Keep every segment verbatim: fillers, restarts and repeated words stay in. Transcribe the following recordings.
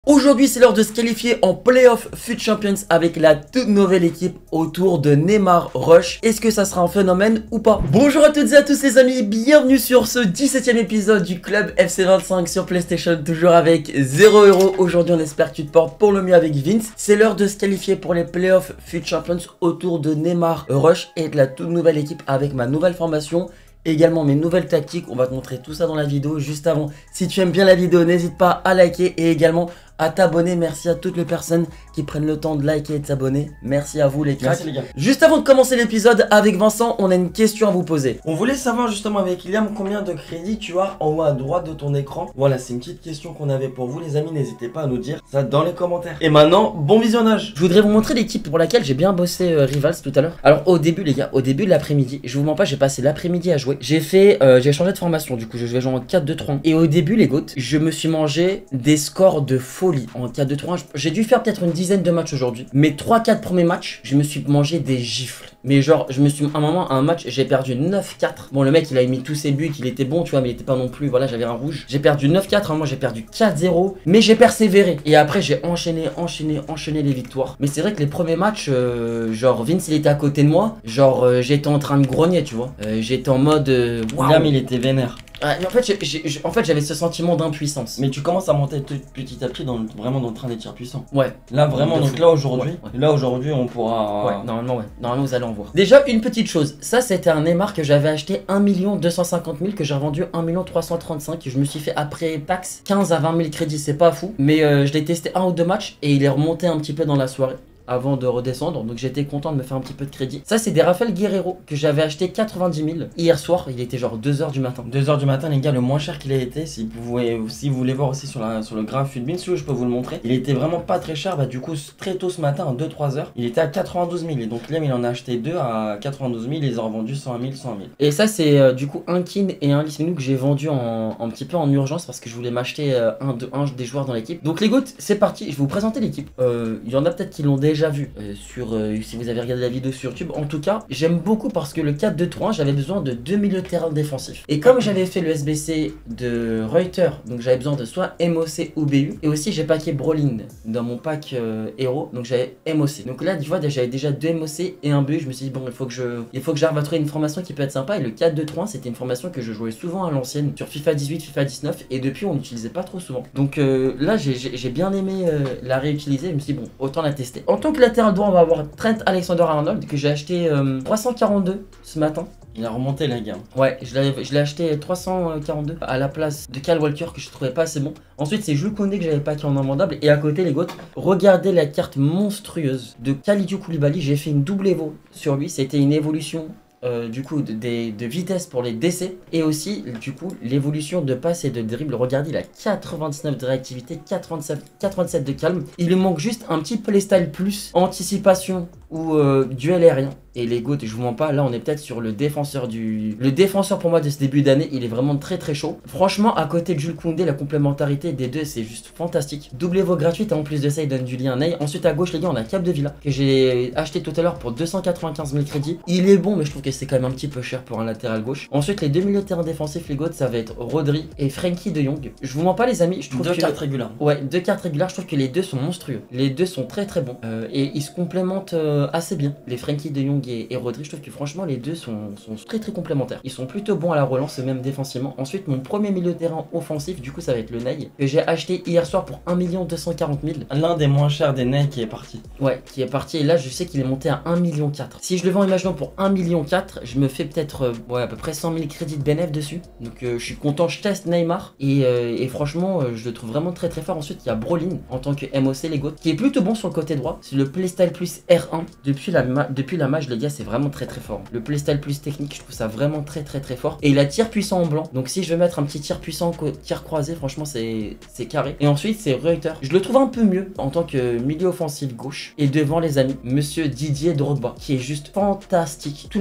Aujourd'hui, c'est l'heure de se qualifier en Playoff F U T Champions avec la toute nouvelle équipe autour de Neymar Rush. Est-ce que ça sera un phénomène ou pas? Bonjour à toutes et à tous les amis, bienvenue sur ce dix-septième épisode du club F C vingt-cinq sur PlayStation, toujours avec zéro euro. Aujourd'hui, on espère que tu te portes pour le mieux avec Vince. C'est l'heure de se qualifier pour les Playoff F U T Champions autour de Neymar Rush et de la toute nouvelle équipe avec ma nouvelle formation. Également mes nouvelles tactiques, on va te montrer tout ça dans la vidéo. Juste avant, si tu aimes bien la vidéo, n'hésite pas à liker et également à t'abonner. Merci à toutes les personnes qui prennent le temps de liker et de s'abonner. Merci à vous les cracks. Merci les gars. Juste avant de commencer l'épisode avec Vincent, on a une question à vous poser. On voulait savoir justement avec Liam combien de crédits tu as en haut à droite de ton écran. Voilà, c'est une petite question qu'on avait pour vous les amis. N'hésitez pas à nous dire ça dans les commentaires. Et maintenant, bon visionnage. Je voudrais vous montrer l'équipe pour laquelle j'ai bien bossé euh, Rivals tout à l'heure. Alors au début les gars, au début de l'après-midi, je vous mens pas, j'ai passé l'après-midi à jouer. J'ai fait, euh, j'ai changé de formation du coup, je vais jouer en quatre deux trois. Et au début les gouttes, je me suis mangé des scores de folie en quatre deux trois. J'ai dû faire peut-être une dizaine de matchs aujourd'hui. Mes trois quatre premiers matchs, je me suis mangé des gifles. Mais genre, je me suis, à un moment, à un match, j'ai perdu neuf quatre. Bon, le mec, il a mis tous ses buts, il était bon, tu vois, mais il était pas non plus, voilà, j'avais un rouge. J'ai perdu neuf quatre, à un moment, j'ai perdu quatre zéro. Mais j'ai persévéré. Et après, j'ai enchaîné, enchaîné, enchaîné les victoires. Mais c'est vrai que les premiers matchs, euh, genre, Vince, il était à côté de moi. Genre, euh, j'étais en train de grogner, tu vois. Euh, j'étais en mode. Euh, wow. Liam, il était vénère. Ah, mais en fait, j'ai, j'ai, en fait, j'avais ce sentiment d'impuissance. Mais tu commences à monter petit à petit dans le, vraiment dans le train des tirs puissants. Ouais. Là vraiment, donc là aujourd'hui, ouais, ouais. là aujourd'hui on pourra. Ouais, normalement ouais. Normalement vous allez en voir. Déjà une petite chose, ça c'était un Neymar que j'avais acheté un million deux cent cinquante mille que j'ai revendu un million trois cent trente-cinq. Je me suis fait après Pax quinze à vingt mille crédits, c'est pas fou. Mais euh, je l'ai testé un ou deux matchs et il est remonté un petit peu dans la soirée avant de redescendre, donc j'étais content de me faire un petit peu de crédit. Ça c'est des Rafael Guerreiro que j'avais acheté quatre-vingt-dix mille hier soir, il était genre deux heures du matin. deux heures du matin les gars, le moins cher qu'il a été, si vous voulez, si vous voulez voir aussi sur, la, sur le graphe Futbin, si je peux vous le montrer, il était vraiment pas très cher, bah du coup très tôt ce matin, en deux trois heures, il était à quatre-vingt-douze mille, et donc Liam il en a acheté deux à quatre-vingt-douze mille, ils ont revendu cent mille, cent mille. Et ça c'est euh, du coup un Kin et un Lisminou que j'ai vendu en, un petit peu en urgence parce que je voulais m'acheter euh, un, de, un des joueurs dans l'équipe. Donc les gouttes, c'est parti, je vais vous présenter l'équipe. Euh, il y en a peut-être qui l'ont déjà vu euh, sur Euh, si vous avez regardé la vidéo sur YouTube. En tout cas, j'aime beaucoup parce que le quatre deux trois, j'avais besoin de deux milieux de terrain défensifs. Et comme j'avais fait le S B C de Reuter, donc j'avais besoin de soit M O C ou B U. Et aussi, j'ai packé Brolin dans mon pack euh, héros, donc j'avais M O C. Donc là, tu vois, j'avais déjà deux M O C et un B U. Je me suis dit, bon, il faut que je il faut que j'arrive à trouver une formation qui peut être sympa. Et le quatre deux trois, c'était une formation que je jouais souvent à l'ancienne sur FIFA dix-huit, FIFA dix-neuf. Et depuis, on n'utilisait pas trop souvent. Donc euh, là, j'ai bien aimé euh, la réutiliser. Je me suis dit, bon, autant la tester. En tant que latéral droit, on va avoir Trent Alexander-Arnold que j'ai acheté euh, trois cent quarante-deux ce matin. Il a remonté la gamme. Ouais, je l'ai acheté trois cent quarante-deux à la place de Kyle Walker que je trouvais pas assez bon. Ensuite, c'est Jules Koundé que j'avais pas qui en invendable. Et à côté, les gouttes, regardez la carte monstrueuse de Kalidou Koulibaly. J'ai fait une double évo sur lui. C'était une évolution. Euh, du coup de, de, de vitesse pour les décès et aussi du coup l'évolution de passe et de dribble. Regardez, il a quatre-vingt-dix-neuf de réactivité, quatre-vingt-sept, quatre-vingt-sept de calme. Il lui manque juste un petit playstyle plus anticipation ou euh, duel aérien. Et les gouttes, je vous mens pas, là on est peut-être sur le défenseur du... Le défenseur pour moi de ce début d'année, il est vraiment très très chaud. Franchement, à côté de Jules Koundé, la complémentarité des deux, c'est juste fantastique. Double évo gratuite, et en plus de ça, il donne du lien Ney. Ensuite à gauche, les gars, on a Capdevila, que j'ai acheté tout à l'heure pour deux cent quatre-vingt-quinze mille crédits. Il est bon, mais je trouve que c'est quand même un petit peu cher pour un latéral gauche. Ensuite, les deux milieux de terrain défensifs, les gouttes, ça va être Rodri et Frenkie de Jong. Je vous mens pas, les amis, je trouve deux que... cartes régulières. Ouais, deux cartes régulières, je trouve que les deux sont monstrueux. Les deux sont très très bons. Euh, et ils se complémentent euh, assez bien. Les Frenkie de Jong et, et Rodri, je trouve que franchement les deux sont, sont très très complémentaires. Ils sont plutôt bons à la relance et même défensivement. Ensuite mon premier milieu de terrain offensif du coup ça va être le Ney que j'ai acheté hier soir pour un million deux cent quarante mille. L'un des moins chers des Ney qui est parti. Ouais, qui est parti et là je sais qu'il est monté à un million quatre. Si je le vends imaginons pour un million quatre, je me fais peut-être euh, ouais, à peu près cent mille crédits de bénéf dessus. Donc euh, je suis content, je teste Neymar et, euh, et franchement euh, je le trouve vraiment très très fort. Ensuite il y a Brolin en tant que M O C les gouttes qui est plutôt bon sur le côté droit. C'est le playstyle plus R un depuis la, depuis la mage les gars, c'est vraiment très très fort. Le playstyle plus technique, je trouve ça vraiment très très très fort. Et il a tir puissant en blanc. Donc si je veux mettre un petit tir puissant, tir croisé, franchement c'est carré. Et ensuite c'est Reuter. Je le trouve un peu mieux en tant que milieu offensif gauche. Et devant les amis, monsieur Didier Drogba, qui est juste fantastique. Tout le monde a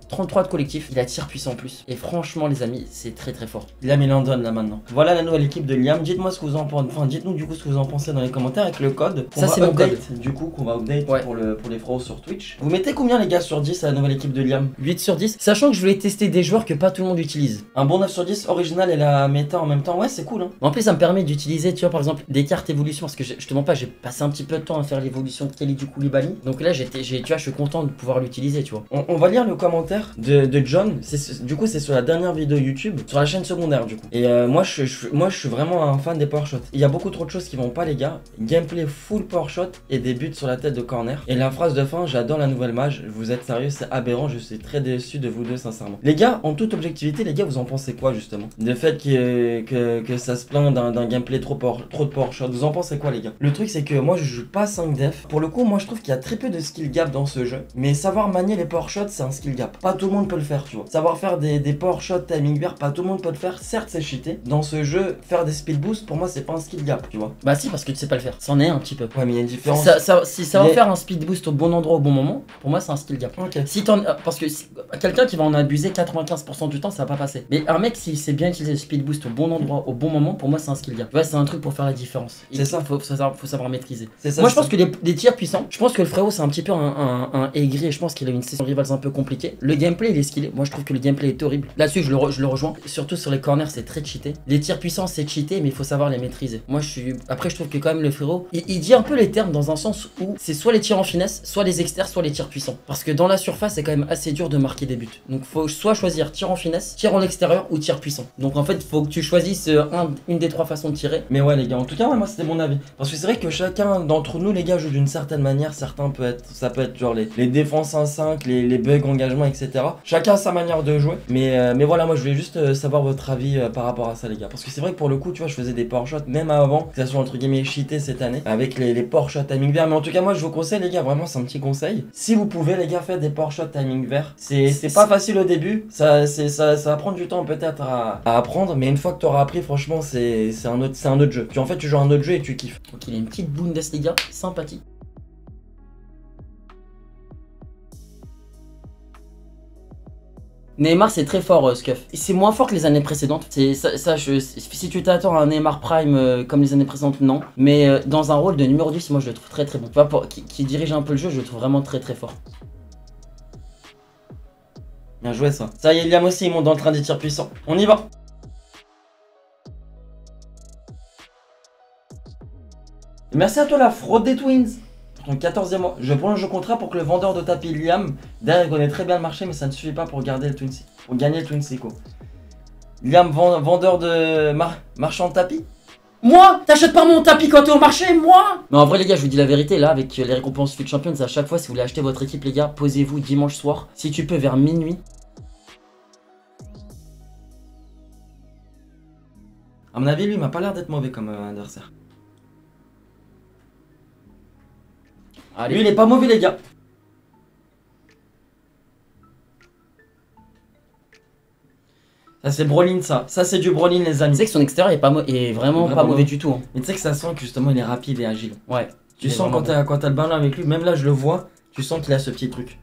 trente-trois de collectif, il a tir puissant en plus. Et franchement les amis, c'est très très fort. Liam il en donne là maintenant. Voilà la nouvelle équipe de Liam. Dites-moi ce que vous en pensez. Enfin, dites-nous du coup ce que vous en pensez dans les commentaires avec le code. Ça c'est mon code. Du coup, qu'on va update ouais. pour, le, pour les frérots sur Twitch. Vous mettez combien les gars sur dix à la nouvelle équipe de Liam? huit sur dix. Sachant que je voulais tester des joueurs que pas tout le monde utilise. Un bon neuf sur dix original et la méta en même temps. Ouais, c'est cool hein. En plus, ça me permet d'utiliser, tu vois, par exemple, des cartes évolution. Parce que je, je te mens pas, j'ai passé un petit peu de temps à faire l'évolution de Kalidou Koulibaly. Donc là, j'étais, tu vois, je suis content de pouvoir l'utiliser, tu vois. On, on va lire le commentaire de, de John. Du coup, c'est sur la dernière vidéo YouTube, sur la chaîne secondaire, du coup. Et euh, moi, je, je, moi, je suis vraiment un fan des power shots. Il y a beaucoup trop de choses qui vont pas, les gars. Gameplay full power shot et des buts sur la tête de corner. Et la phrase de fin, j'adore la nouvelle mage. Vous êtes sérieux, c'est aberrant. Je suis très déçu de vous deux, sincèrement. Les gars, en toute objectivité, les gars, vous en pensez quoi, justement? Le fait que, que, que ça se plaint d'un gameplay trop, power, trop de power shot. Vous en pensez quoi, les gars? Le truc, c'est que moi, je joue pas cinq def. Pour le coup, moi, je trouve qu'il y a très peu de skill gap dans ce jeu. Mais savoir manier les power shots, c'est un skill gap. Pas tout le monde peut le faire, tu vois. Savoir faire des, des power shots timing vert, pas tout le monde peut le faire. Certes, c'est cheaté. Dans ce jeu, faire des speed boosts, pour moi, c'est pas un skill gap, tu vois. Bah si, parce que tu sais pas le faire. C'en est un petit peu. Ouais, mais il y a une différence. Ça, ça, si ça va Mais... faire un speed boost au bon endroit au bon moment, pour moi, c'est un skill gap. Ok. Si t'en, parce que si, quelqu'un qui va en abuser quatre-vingt-quinze pour cent du temps, ça va pas passer. Mais un mec, s'il sait bien utiliser le speed boost au bon endroit, au bon moment, pour moi, c'est un skill gap. Tu vois, c'est un truc pour faire la différence. C'est ça. Faut, faut, savoir, faut savoir maîtriser. Ça, moi, je pense ça. que les, les tirs puissants, je pense que le frérot, c'est un petit peu un, un, un aigri et je pense qu'il a une session rivals un peu compliquée. Le gameplay, il est skillé. Moi, je trouve que le gameplay est horrible. Là-dessus, je le, re, je le rejoins. Surtout sur les corners, c'est très cheaté. Les tirs puissants, c'est cheaté, mais il faut savoir les maîtriser. Moi, je suis. Après, je trouve que quand même, le frérot, il, il dit un peu les termes dans un sens où c'est soit les tirs en finesse, soit les exters, soit les tirs puissants. Parce que dans la surface, c'est quand même assez dur de marquer des buts. Donc, faut soit choisir tir en finesse, tir en extérieur ou tir puissant. Donc, en fait, faut que tu choisisses un, une des trois façons de tirer. Mais ouais, les gars, en tout cas, ouais, moi, c'était mon avis. Parce que c'est vrai que chacun d'entre nous, les gars, joue d'une certaine manière. Certains peut être, ça peut être genre les, les défenses un cinq, les, les bugs, engagement, et cetera. Chacun a sa manière de jouer. Mais, euh, mais voilà, moi, je voulais juste euh, savoir votre avis euh, par rapport à ça, les gars. Parce que c'est vrai que pour le coup, tu vois, je faisais des power shots même avant que ça soit entre guillemets cheaté cette année avec les, les power shots timing vert. Mais en tout cas, moi, je vous conseille, les gars, vraiment, c'est un petit conseil. Si vous pouvez, les gars, faites des power shots timing vert. C'est pas facile au début. Ça, ça, ça va prendre du temps peut-être à, à apprendre. Mais une fois que tu auras appris, franchement, c'est un, autre, un autre jeu. Tu, en fait, tu joues un autre jeu et tu kiffes. Donc, il a une petite Bundesliga sympathique. Neymar c'est très fort, euh, Scuff. C'est moins fort que les années précédentes. C'est ça, ça je, si tu t'attends à un Neymar Prime euh, comme les années précédentes, non. Mais euh, dans un rôle de numéro dix, moi je le trouve très très bon. Tu vois, pour, qui, qui dirige un peu le jeu, je le trouve vraiment très très fort. Bien joué ça. Ça y est, Liam aussi, il monte dans le train des tirs puissants. On y va. Merci à toi la fraude des Twins. Donc quatorzième mois, je prolonge le contrat pour que le vendeur de tapis Liam, derrière il connaît très bien le marché mais ça ne suffit pas pour garder le Twinsie, pour gagner le Twinsie quoi. Liam, vendeur de mar marchand de tapis. Moi, t'achètes pas mon tapis quand t'es au marché, moi. Mais en vrai les gars, je vous dis la vérité, là avec les récompenses Foot Champions, à chaque fois si vous voulez acheter votre équipe les gars, posez-vous dimanche soir, si tu peux vers minuit. À mon avis lui il m'a pas l'air d'être mauvais comme euh, adversaire. Allez. Lui il est pas mauvais les gars. Ça c'est Brolin ça, ça c'est du Brolin les amis. Tu sais que son extérieur est, pas est vraiment, vraiment pas mauvais du tout hein. Mais tu sais que ça sent que justement il est rapide et agile. Ouais. Tu sens quand t'as quand t'as le ballon avec lui, même là je le vois, tu sens qu'il a ce petit truc.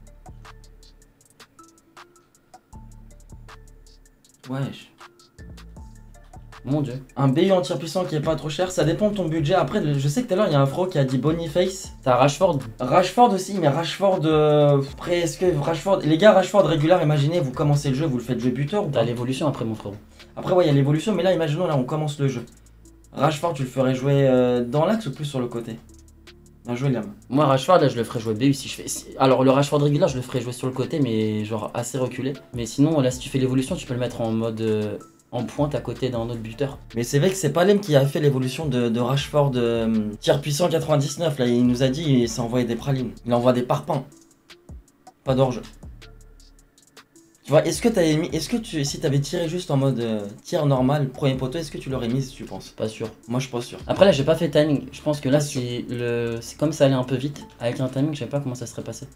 Wesh. Mon dieu. Un B U en tir puissant qui est pas trop cher, ça dépend de ton budget. Après, je sais que tout à l'heure il y a un frérot qui a dit Boniface. T'as Rashford. Rashford aussi, mais Rashford. Euh, après, est-ce que Rashford. Les gars, Rashford régulier, imaginez, vous commencez le jeu, vous le faites jouer buteur ou pas? T'as l'évolution après, mon frérot. Après, ouais, il y a l'évolution, mais là, imaginons, là, on commence le jeu. Rashford, tu le ferais jouer euh, dans l'axe ou plus sur le côté? Bien joué, Liam. Moi, Rashford, là, je le ferais jouer B U si je fais. Alors, le Rashford régulier, je le ferais jouer sur le côté, mais genre assez reculé. Mais sinon, là, si tu fais l'évolution, tu peux le mettre en mode. Euh... en pointe à côté d'un autre buteur. Mais c'est vrai que c'est pas Lem qui a fait l'évolution de, de Rashford euh, tir puissant quatre-vingt-dix-neuf. Là, il nous a dit il s'est envoyé des pralines. Il envoie des parpaings. Pas d'orge. Tu vois, est-ce que t'avais mis. Est-ce que tu. Si t'avais tiré juste en mode euh, tir normal, premier poteau, est-ce que tu l'aurais mis, tu penses? Pas sûr. Moi je suis pas sûr. Après là j'ai pas fait timing. Je pense que là c'est le. C'est comme ça allait un peu vite. Avec un timing, je sais pas comment ça serait passé.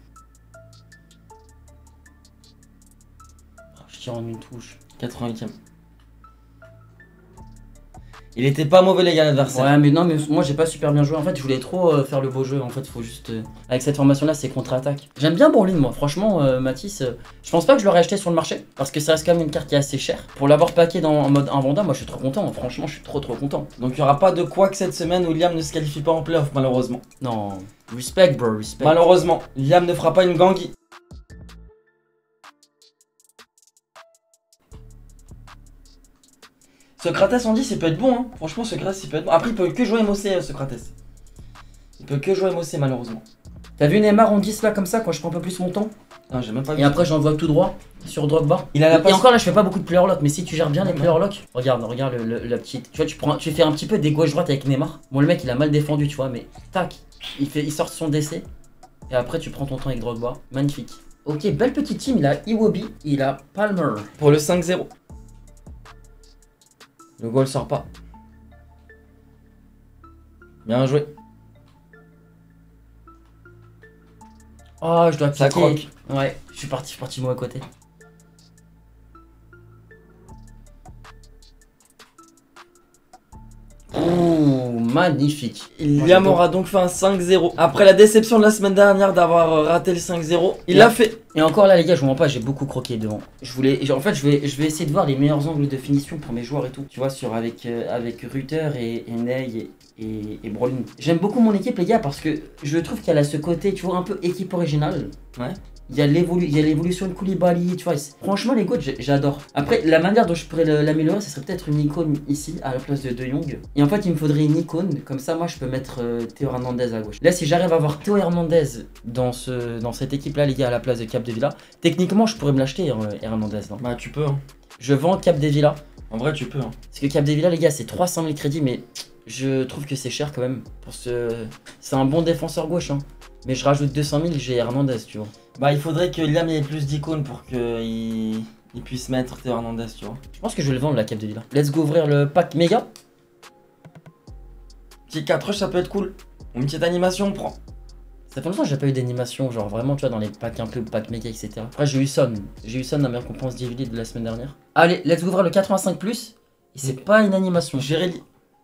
Je tire en une touche. quatre-vingt-huitième. Il était pas mauvais les gars l'adversaire. Ouais mais non mais moi j'ai pas super bien joué en fait je voulais trop euh, faire le beau jeu en fait faut juste euh, avec cette formation là c'est contre-attaque. J'aime bien Brolin moi franchement euh, Matisse euh, je pense pas que je l'aurais acheté sur le marché parce que ça reste quand même une carte qui est assez chère. Pour l'avoir packé dans, en mode invendable moi je suis trop content franchement je suis trop trop content. Donc il y aura pas de quoi que cette semaine où Liam ne se qualifie pas en playoff malheureusement. Non respect bro respect. Malheureusement Liam ne fera pas une gangue. Socrates en dix il peut être bon hein. Franchement Socrates il peut être bon. Après il peut que jouer M O C euh, Socrates. Il peut que jouer M O C malheureusement. T'as vu Neymar en dix là comme ça quand je prends un peu plus mon temps. Non j'ai même pas vu. Et après j'envoie tout droit sur Drogba. Il a la Et passe. encore là je fais pas beaucoup de player lock mais si tu gères bien les Ouais. player lock. Regarde regarde le, le- la petite. Tu vois tu prends tu fais un petit peu des gauche droite avec Neymar. Bon le mec il a mal défendu tu vois mais tac il fait il sort son décès. Et après tu prends ton temps avec Drogba. Magnifique. Ok belle petite team il a Iwobi il a Palmer. Pour le cinq zéro. Le goal sort pas. Bien joué. Oh je dois Ça piquer. croque. Ouais je suis parti je suis parti mauvais côté. Ouh magnifique. Liam j'adore. aura donc fait un cinq zéro. Après la déception de la semaine dernière d'avoir euh, raté le cinq zéro, il Ouais. l'a fait. Et encore là les gars je vous mens pas j'ai beaucoup croqué devant. Je voulais en fait je vais je vais essayer de voir les meilleurs angles de finition pour mes joueurs et tout. Tu vois sur avec euh, avec Ruther et, et Ney et, et, et Brolin. J'aime beaucoup mon équipe les gars parce que je trouve qu'elle a ce côté tu vois un peu équipe originale. Ouais. Il y a l'évolu- il y a l'évolution de Koulibaly, tu vois. c'est- Franchement, les goats, j'ai- j'adore. Après, la manière dont je pourrais le- l'améliorer, ce serait peut-être une icône ici, à la place de De Jong. Et en fait, il me faudrait une icône. Comme ça, moi, je peux mettre euh, Théo Hernandez à gauche. Là, si j'arrive à avoir Théo Hernandez dans, ce, dans cette équipe-là, les gars, à la place de Capdevila, techniquement, je pourrais me l'acheter, euh, Hernandez. Non Bah tu peux hein. je vends Capdevila. En vrai tu peux hein. Parce que Capdevila, les gars, c'est trois cent mille crédits, mais je trouve que c'est cher quand même. Pour ce... C'est un bon défenseur gauche, hein. Mais je rajoute deux cent mille, j'ai Hernandez, tu vois. Bah il faudrait que Liam ait plus d'icônes pour qu'il il puisse mettre Théo Hernandez tu vois. Je pense que je vais le vendre, la Capdevila. Let's go ouvrir le pack méga. Petit quatre rush ça peut être cool. Une petite animation on prend. Ça fait longtemps que j'ai pas eu d'animation, genre vraiment, tu vois, dans les packs un peu, pack méga, et cetera. Après, j'ai eu Son. J'ai eu Son dans mes récompenses D V D de la semaine dernière. Allez, let's go ouvrir le quatre-vingt-cinq plus. Et c'est pas une animation. Jérély.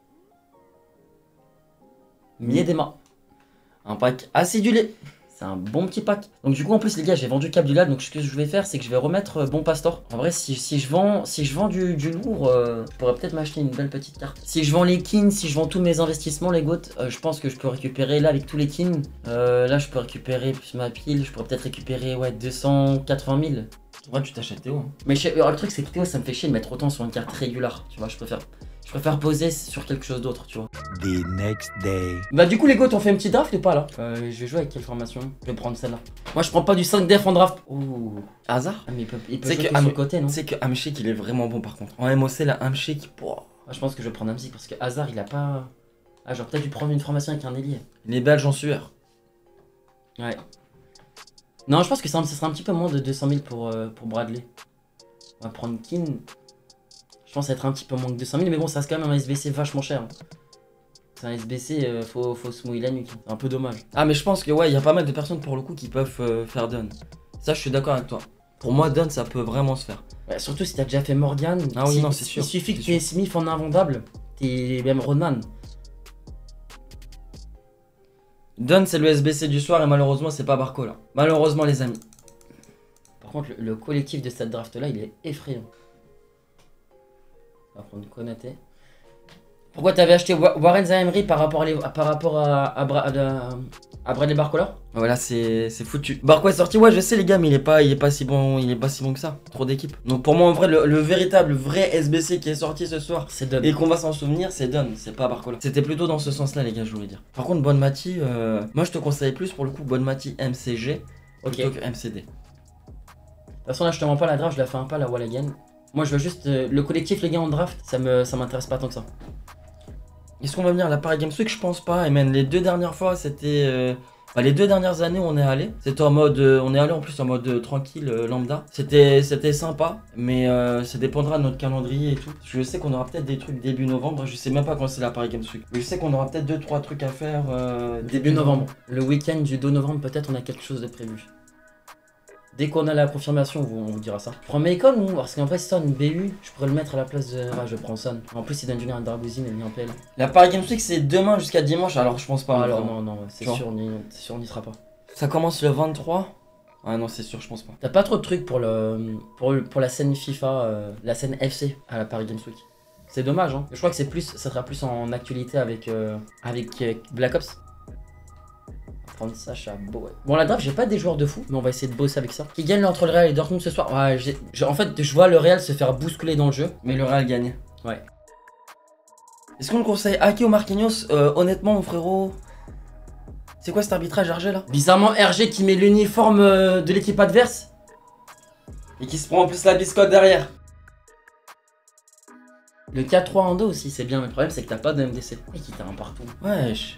Miedema. Un pack acidulé. C'est un bon petit pack. Donc du coup en plus les gars j'ai vendu Capdevila. Donc ce que je vais faire c'est que je vais remettre euh, Bon Pastor. En vrai si, si je vends si je vends du, du lourd euh, je pourrais peut-être m'acheter une belle petite carte. Si je vends les kins, si je vends tous mes investissements les goats, euh, je pense que je peux récupérer là avec tous les kins. euh, Là je peux récupérer plus ma pile. Je pourrais peut-être récupérer ouais deux cent quatre-vingt mille. Ouais tu t'achètes Théo hein. Mais je- alors, le truc c'est que Théo ça me fait chier de mettre autant sur une carte régulière. Tu vois je préfère Je préfère poser sur quelque chose d'autre tu vois. The next day. Bah du coup les goats on fait un petit draft ou pas là euh, Je vais jouer avec quelle formation? Je vais prendre celle-là. Moi je prends pas du cinq def en draft. Ouh. Hasard. Ah mais il peut, il peut C'est jouer que que Am- sur le côté non? Tu sais que Hamshik il est vraiment bon par contre. En M O C là Hamshik. Moi je pense que je vais prendre un psy parce que Hazard il a pas... Ah j'aurais peut-être dû prendre une formation avec un ailier. Il est belge en sueur. Ouais. Non je pense que ça, ça sera un petit peu moins de deux cent mille pour, euh, pour Bradley. On va prendre Kin. Je pense être un petit peu moins que deux cent mille mais bon ça reste quand même un S B C vachement cher. hein. C'est un S B C, euh, faut, faut se mouiller la nuque. C'est un peu dommage. Ah mais je pense que ouais il y a pas mal de personnes pour le coup qui peuvent euh, faire Dunn. Ça je suis d'accord avec toi. Pour moi Dunn ça peut vraiment se faire. Ouais, surtout si t'as déjà fait Morgan. Ah oui, si- non, c'est sûr, Il suffit que c'est tu aies Smith en invendable. T'es même Rodman. Dunn c'est le S B C du soir et malheureusement c'est pas Barco là. Malheureusement les amis. Par contre le, le collectif de cette draft là il est effrayant. On va prendre Konaté. Pourquoi t'avais acheté Wa- Warren Zaïmri par rapport à, les- par rapport à, à, Bra- à, la- à Bradley Barcola? Voilà c'est c'est foutu. Barco est sorti, ouais je sais les gars mais il est pas il est pas si bon il est pas si bon que ça. Trop d'équipes. Donc pour moi en vrai le, le véritable vrai S B C qui est sorti ce soir C'est Dub. et qu'on va s'en souvenir c'est Dunn, c'est pas Barcola. C'était plutôt dans ce sens là les gars je voulais dire. Par contre Bonmati, euh, moi je te conseille plus pour le coup Bonmati M C G Ok. plutôt De que M C D. toute façon là je te mens pas la draft, je la fais un pas la wall again. Moi je veux juste euh, le collectif les gars en draft, ça me ça m'intéresse pas tant que ça. Est-ce qu'on va venir à la Paris Games Week? Je pense pas. Et même les deux dernières fois, c'était. euh, bah, les deux dernières années, on est allé. C'était en mode. euh, on est allé en plus en mode euh, tranquille, euh, lambda. C'était c'était sympa, mais euh, ça dépendra de notre calendrier et tout. Je sais qu'on aura peut-être des trucs début novembre. Je sais même pas quand c'est la Paris Games Week. Mais je sais qu'on aura peut-être deux trois trucs à faire. euh, Début novembre. Le week-end du deux novembre peut-être on a quelque chose de prévu. Dès qu'on a la confirmation, on vous, on vous dira ça. Je prends Macon ou parce qu'en fait, Son B U, je pourrais le mettre à la place de. Ah, je prends Son. En plus, il donne du lien à Darbouzine et mis en P L. La Paris Games Week c'est demain jusqu'à dimanche, alors je pense pas. Ah, alors vraiment. non, non, c'est Tu vois. sûr, on y- c'est sûr, on n'y sera pas. Ça commence le vingt-trois. Ah non, c'est sûr, je pense pas. T'as pas trop de trucs pour le pour, le- pour la scène FIFA, euh, la scène F C à la Paris Games Week. C'est dommage, hein. Je crois que c'est plus, ça sera plus en actualité avec euh, avec euh, Black Ops. On va prendre ça, Chabot, ouais. Bon, la draft, j'ai pas des joueurs de fou, mais on va essayer de bosser avec ça. Qui gagne entre le Real et Dortmund ce soir? Ouais, j'ai- j'ai- en fait, je vois le Real se faire bousculer dans le jeu. Mais le Real gagne. Ouais. Est-ce qu'on le conseille Ake ou Marquinhos? euh, Honnêtement, mon frérot. C'est quoi cet arbitrage R G là? Bizarrement, R G qui met l'uniforme euh, de l'équipe adverse. Et qui se prend en plus la biscotte derrière. Le quatre trois en deux aussi, c'est bien, mais le problème c'est que t'as pas de M D C. Et qui t'a un partout. Wesh.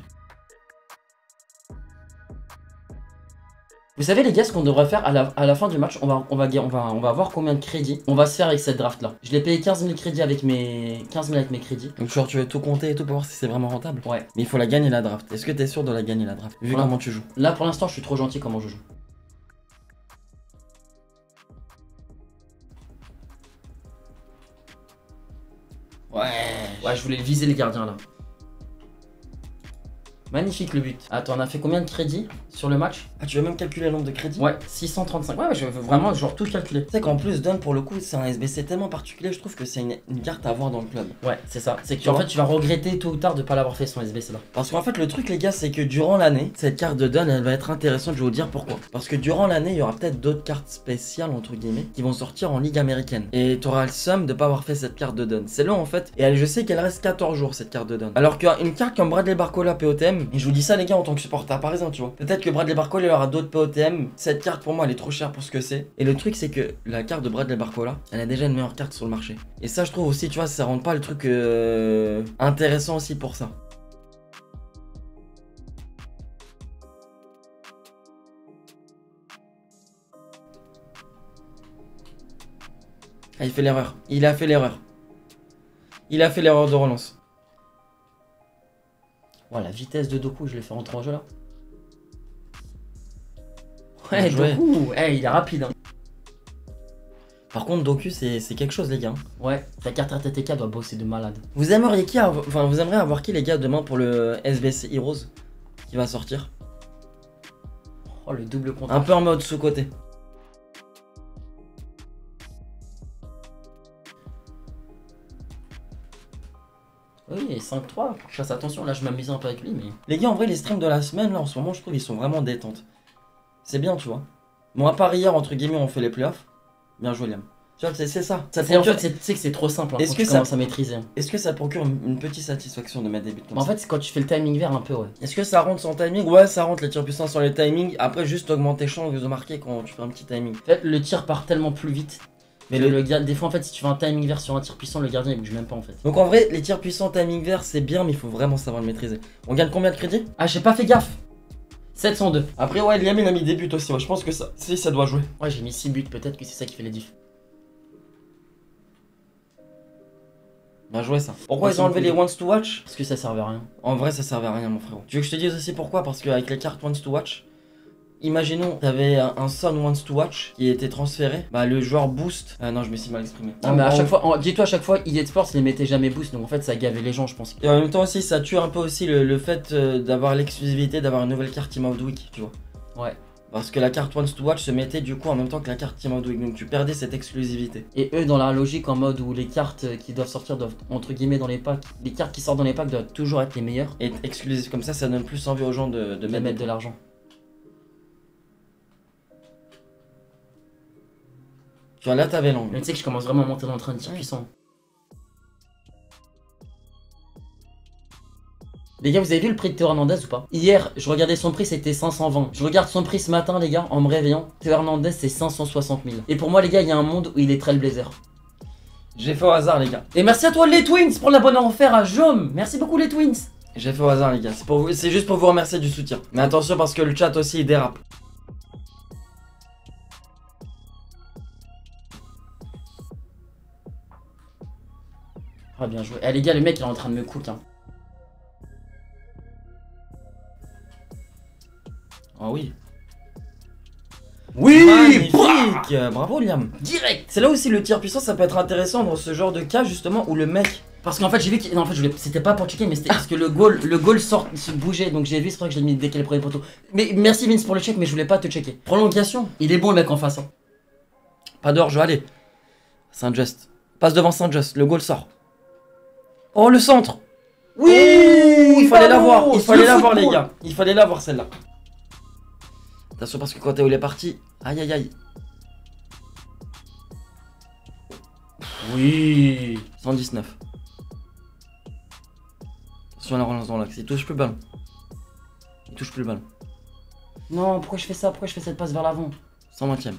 Vous savez les gars, ce qu'on devrait faire à la, à la fin du match, on va, on, va, on, va, on va voir combien de crédits on va se faire avec cette draft là. Je l'ai payé quinze mille crédits avec mes quinze mille avec mes crédits. Donc genre tu veux tout compter et tout pour voir si c'est vraiment rentable? Ouais. Mais il faut la gagner la draft. Est-ce que t'es sûr de la gagner la draft? Vu Voilà. comment tu joues. Là pour l'instant je suis trop gentil comment je joue. Ouais. Ouais, je voulais viser les gardiens là. Magnifique le but. Attends, on a fait combien de crédits sur le match? Ah, tu veux même calculer le nombre de crédits? Ouais, six cent trente-cinq. Ouais, ouais, je veux vraiment genre tout calculer. Tu sais qu'en plus, Don, pour le coup, c'est un S B C tellement particulier, je trouve que c'est une, une carte à avoir dans le club. Ouais, c'est ça. C'est que Tu en vois. fait tu vas regretter tôt ou tard de pas l'avoir fait son S B C là. Parce qu'en fait, le truc, les gars, c'est que durant l'année, cette carte de Don, elle va être intéressante, je vais vous dire pourquoi. Parce que durant l'année, il y aura peut-être d'autres cartes spéciales, entre guillemets, qui vont sortir en ligue américaine. Et tu auras le somme de pas avoir fait cette carte de Don. C'est long en fait, et elle, je sais qu'elle reste quatorze jours, cette carte de Don. Alors qu'une carte comme Bradley Barcola P O T M, et je vous dis ça, les gars, en tant que supporter parisien, tu vois. Peut-être que Bradley Barcola, il aura d'autres P O T M. Cette carte, pour moi, elle est trop chère pour ce que c'est. Et le truc, c'est que la carte de Bradley Barcola, elle a déjà une meilleure carte sur le marché. Et ça, je trouve aussi, tu vois, ça rend pas le truc euh, intéressant aussi pour ça. Ah, il fait l'erreur. Il a fait l'erreur. Il a fait l'erreur de relance. Ouais, la vitesse de Doku, je l'ai fait rentrer en jeu là. Ouais, Bien joué. Doku, hey, il est rapide. Hein. Par contre, Doku, c'est c'est quelque chose, les gars. Ouais, ta carte R T T K doit bosser de malade. Vous aimeriez qui avoir... Enfin, vous aimeriez avoir qui, les gars, demain pour le S B C Heroes qui va sortir? Oh, le double contre. Un peu en mode sous-côté. Oui, cinq trois. Je fasse attention, là je m'amuse un peu avec lui, mais. Les gars, en vrai, les streams de la semaine, là, en ce moment, je trouve ils sont vraiment détente. C'est bien, tu vois. Bon, à part hier, entre guillemets, on fait les playoffs. Bien joué, Liam. Tu vois, c'est c'est ça. ça te C'est en procure- fait, c'est- tu sais que c'est trop simple hein, Est-ce quand que tu ça- commences à maîtriser. hein. Est-ce que ça te procure une, une petite satisfaction de mettre des buts comme Mais en ça? fait, c'est quand tu fais le timing vert un peu, ouais. Est-ce que ça rentre sans timing? Ouais, ça rentre les tirs puissants sans les timings. Après, juste augmente tes chances de marquer quand tu fais un petit timing. En fait, le tir part tellement plus vite. Mais Mais le- le, gars, des fois, en fait, si tu fais un timing vert sur un tir puissant, le gardien il bouge même pas en fait. Donc en vrai, les tirs puissants timing vert, c'est bien, mais il faut vraiment savoir le maîtriser. On gagne combien de crédits? Ah, j'ai pas fait gaffe. sept cent deux. Après, ouais, Liam, il a mis des buts aussi. Ouais, je pense que ça, si, ça doit jouer. Ouais, j'ai mis six buts, peut-être que c'est ça qui fait les diffs. Bien joué ça. Pourquoi Ouais, ils ont c'est enlevé les beaucoup. Once to Watch? Parce que ça servait à rien. En vrai, ça servait à rien, mon frérot. Tu veux que je te dise aussi pourquoi? Parce qu'avec les cartes Once to Watch, imaginons, t'avais un, un Son Once to Watch qui était transféré. Bah, le joueur boost. Ah non, je me suis mal exprimé. Non, mais à En- chaque fois, en- dis-toi, à chaque fois, E A Sports les mettait jamais boost, donc en fait, ça gavait les gens, je pense. Et en même temps aussi, ça tue un peu aussi le, le fait euh, d'avoir l'exclusivité d'avoir une nouvelle carte Team of the Week, tu vois. Ouais. Parce que la carte Once to Watch se mettait du coup en même temps que la carte Team of the Week, donc tu perdais cette exclusivité. Et eux, dans la logique, en mode où les cartes qui doivent sortir doivent, entre guillemets, dans les packs, les cartes qui sortent dans les packs doivent toujours être les meilleures Et exclusif comme ça, ça donne plus envie aux gens de, de de mettre, mettre de l'argent. Tu vois, là t'avais Mais l'angle. tu sais que je commence vraiment à monter dans le train de tir Ouais. puissant. Les gars, vous avez vu le prix de Théo Hernandez ou pas? Hier, je regardais son prix, c'était cinq cent vingt. Je regarde son prix ce matin, les gars, en me réveillant. Théo Hernandez, c'est cinq cent soixante mille. Et pour moi, les gars, il y a un monde où il est Trailblazer. J'ai fait au hasard, les gars. Et merci à toi, les Twins, pour l'abonnement offert à Jaume. Merci beaucoup, les Twins. J'ai fait au hasard, les gars. C'est pour vous, c'est juste pour vous remercier du soutien. Mais attention parce que le chat aussi il dérape. Ah, bien joué. Eh, les gars, le mec, il est en train de me cook, hein. Ah oui. Oui, magnifique. Bravo Liam. Direct. C'est là aussi le tir puissant, ça peut être intéressant dans ce genre de cas justement où le mec... Parce qu'en fait j'ai vu que... Non en fait je voulais... c'était pas pour checker mais c'était parce que le goal, le goal sort, se bougeait donc j'ai vu, c'est pour ça que je l'ai mis dès qu'elle prenait le poteau. Mais merci Vince pour le check mais je voulais pas te checker. Prolongation, il est bon le mec en face. Hein. Pas d'or, je vais aller. Saint-Just. Passe devant Saint-Just, le goal sort. Oh le centre. Oui, oh, il fallait l'avoir, il fallait l'avoir les gars. Il fallait l'avoir celle-là. Attention parce que quand Théo est parti, aïe aïe aïe. Oui. cent dix-neuf. Attention à la relance dans l'axe, il touche plus le ballon. Il touche plus le ballon. Non, pourquoi je fais ça? Pourquoi je fais cette passe vers l'avant? cent vingtième.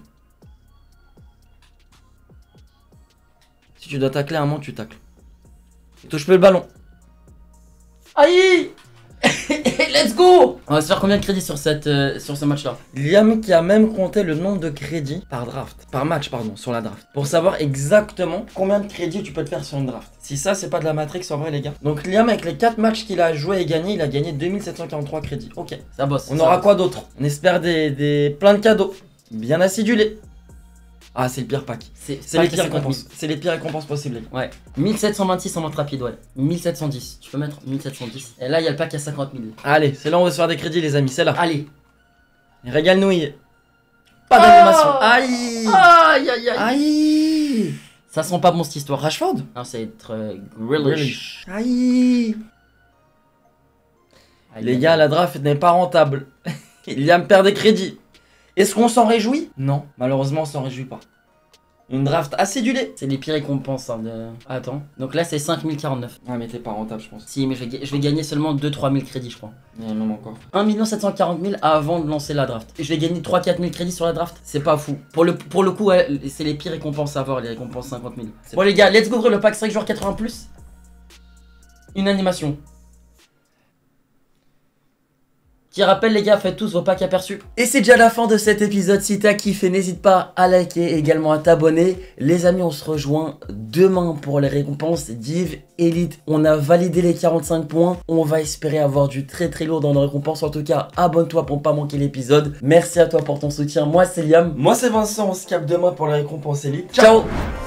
Si tu dois tacler un moment, tu tacles. Il touche plus le ballon. Aïe. Let's go. On va se faire combien de crédits sur, cette, euh, sur ce match-là? Liam qui a même compté le nombre de crédits par draft, par match pardon, sur la draft. Pour savoir exactement combien de crédits tu peux te faire sur une draft. Si ça c'est pas de la Matrix en vrai les gars. Donc Liam avec les quatre matchs qu'il a joué et gagné, il a gagné deux mille sept cent quarante-trois crédits. Ok. Ça bosse. On ça aura bosse. quoi d'autre? On espère des, des plein de cadeaux. Bien acidulés. Ah c'est le pire pack. C'est C'est les pires récompenses. C'est les pires récompenses possibles les gars. Ouais. mille sept cent vingt-six en montre rapide, ouais. mille sept cent dix. Tu peux mettre mille sept cent dix. Et là, il y a le pack à cinquante mille. Allez, c'est là on va se faire des crédits les amis, c'est là. Allez. Régale-nous. Pas d'animation. Aïe. Aïe, aïe, aïe. Aïe. Ça sent pas bon cette histoire. Rashford. Non, c'est être euh, Grealish. Aïe. Aïe, Les aïe, gars, aïe. la draft n'est pas rentable. Liam perd des crédits. Est-ce qu'on s'en réjouit? Non, malheureusement on s'en réjouit pas. Une draft acidulée. C'est les pires récompenses. Hein, de... Attends. Donc là, c'est cinq mille quarante-neuf. Ouais, mais t'es pas rentable, je pense. Si, mais je vais, ga- je vais gagner seulement deux à trois mille crédits, je crois. Il y a même encore. un million sept cent quarante mille avant de lancer la draft. Je vais gagner trois à quatre mille crédits sur la draft. C'est pas fou. Pour le, pour le coup, ouais, c'est les pires récompenses à avoir, les récompenses cinquante mille. Bon, les gars, let's go ouvrir le pack cinq joueurs quatre-vingts plus. Une animation. Qui rappelle les gars, faites tous vos packs aperçus. Et c'est déjà la fin de cet épisode. Si t'as kiffé, n'hésite pas à liker, également à t'abonner. Les amis, on se rejoint demain pour les récompenses Div Elite. On a validé les quarante-cinq points. On va espérer avoir du très très lourd dans nos récompenses. En tout cas, abonne-toi pour ne pas manquer l'épisode. Merci à toi pour ton soutien. Moi, c'est Liam. Moi, c'est Vincent. On se capte demain pour les récompenses élite. Ciao.